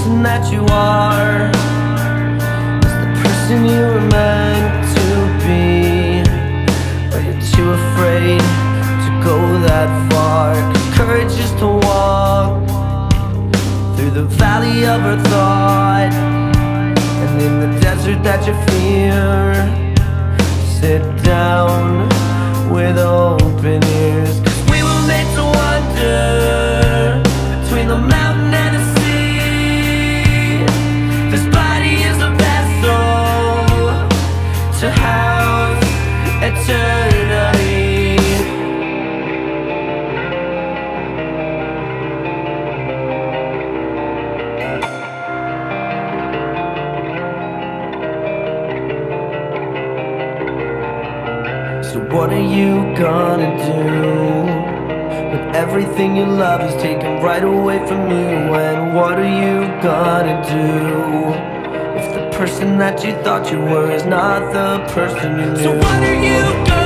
person that you are is the person you were meant to be, but you're too afraid to go that far. 'Cause courage is to walk through the valley of our thought, and in the desert that you fear, sit down with open ears. 'Cause we were made to wander between the mountain and the sea. This body is a vessel to house eternity. So what are you gonna do when everything you love is taken right away from you? And what are you gonna do if the person that you thought you were is not the person you knew? So what are you gonna do?